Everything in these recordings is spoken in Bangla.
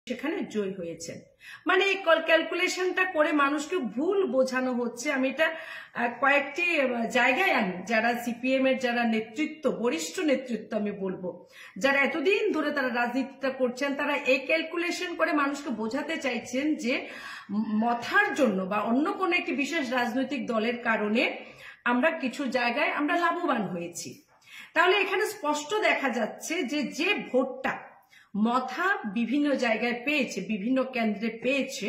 সেখানে জয়ী হয়েছেন। মানে এই ক্যালকুলেশনটা করে মানুষকে ভুল বোঝানো হচ্ছে। আমি এটা কয়েকটি জায়গায় আমি যারা সিপিএম এর যারা নেতৃত্ব, বরিষ্ঠ নেতৃত্ব আমি বলবো, যারা এতদিন ধরে তারা রাজনীতিটা করছেন, তারা এই ক্যালকুলেশন করে মানুষকে বোঝাতে চাইছেন যে মথার জন্য বা অন্য কোনো একটি বিশেষ রাজনৈতিক দলের কারণে আমরা কিছু জায়গায় আমরা লাভবান হয়েছি। তাহলে এখানে স্পষ্ট দেখা যাচ্ছে যে যে ভোটটা মথা বিভিন্ন জায়গায় পেয়েছে, বিভিন্ন কেন্দ্রে পেয়েছে,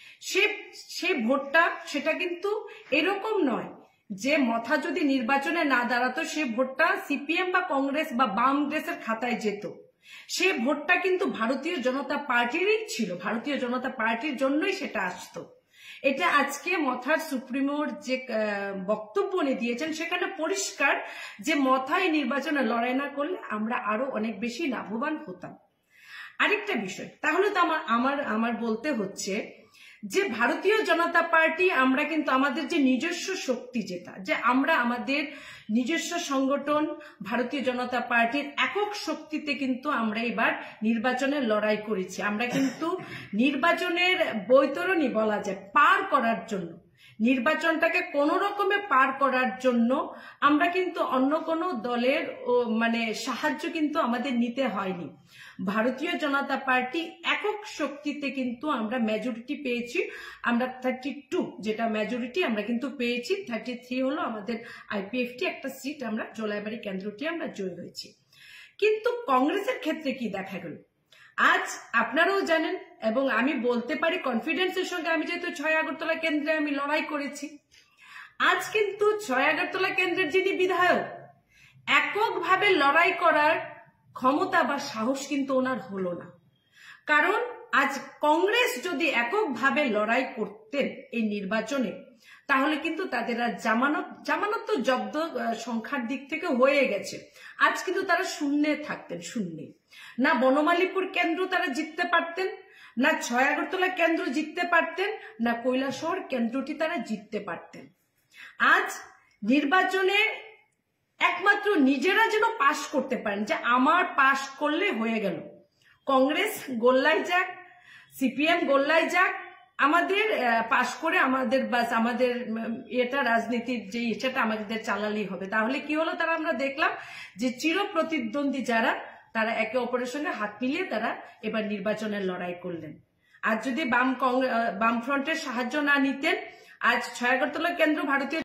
সে ভোটটা সেটা কিন্তু এরকম নয় যে মথা যদি নির্বাচনে না দাঁড়াতো সে ভোটটা সিপিএম বা কংগ্রেস বা বামগ্রেসের খাতায় যেত। সে ভোটটা কিন্তু ভারতীয় জনতা পার্টিরই ছিল, ভারতীয় জনতা পার্টির জন্যই সেটা আসতো। এটা আজকে মথার সুপ্রিমোর যে বক্তব্য উনি দিয়েছেন সেখানে পরিষ্কার যে মথায় নির্বাচনে লড়াই না করলে আমরা আরো অনেক বেশি লাভবান হতাম। আরেকটা বিষয়, তাহলে তো আমার বলতে হচ্ছে যে ভারতীয় জনতা পার্টি আমরা কিন্তু আমাদের যে নিজস্ব শক্তি, যেটা যে আমরা আমাদের নিজস্ব সংগঠন ভারতীয় জনতা পার্টির একক শক্তিতে কিন্তু আমরা এবার নির্বাচনের লড়াই করেছি। আমরা কিন্তু নির্বাচনের বৈতরণী বলা যায় পার করার জন্য, নির্বাচনটাকে কোনো রকমে পার করার জন্য আমরা কিন্তু অন্য কোনো দলের মানে সাহায্য কিন্তু আমাদের নিতে হয়নি। ভারতীয় জনতা পার্টি একক শক্তিতে কিন্তু আমরা মেজরিটি পেয়েছি। আমরা 32 যেটা মেজরিটি আমরা কিন্তু পেয়েছি, 33 হলো আমাদের আইপিএফটি একটা সিট, আমরা জোলাইবাড়ি কেন্দ্রটি আমরা জয়ী হয়েছি। কিন্তু কংগ্রেসের ক্ষেত্রে কি দেখা গেল, আজ আপনারাও জানেন এবং আমি বলতে পারি কনফিডেন্সের সঙ্গে, আমি যেহেতু 6 আগরতলা কেন্দ্রে আমি লড়াই করেছি, আজ কিন্তু 6 আগরতলা কেন্দ্রের যিনি বিধায়ক, এককভাবে লড়াই করার ক্ষমতা বা সাহস কিন্তু ওনার হলো না। কারণ আজ কংগ্রেস যদি এককভাবে লড়াই করতেন এই নির্বাচনে, তাহলে কিন্তু তাদের আর জামানত তো জব্দ সংখ্যার দিক থেকে হয়ে গেছে, আজ কিন্তু তারা শূন্যে থাকতেন, শূন্যে। না বনমালীপুর কেন্দ্র তারা জিততে পারতেন, না 6 আগরতলা কেন্দ্র জিততে পারতেন, না কৈলাসহর কেন্দ্রটি তারা জিততে পারতেন। আজ নির্বাচনে একমাত্র নিজেরা যেন পাশ করতে পারেন, যে আমার পাশ করলে হয়ে গেল, কংগ্রেস গোল্লায় যাক, সিপিএম গোল্লায় যাক, আমাদের পাশ করে আমাদের বাস আমাদের এটা রাজনীতির যে সেটা আমাদের চালালেই হবে। তাহলে কি হলো, তারা আমরা দেখলাম যে চির প্রতিদ্বন্দ্বী যারা, তারা একে অপরের সঙ্গে হাত মিলিয়ে তারা এবার নির্বাচনের লড়াই করলেন। আর যদি বামফ্রন্টের সাহায্য না নিতেন, আজ 6 আগরতলা কেন্দ্র ভারতীয়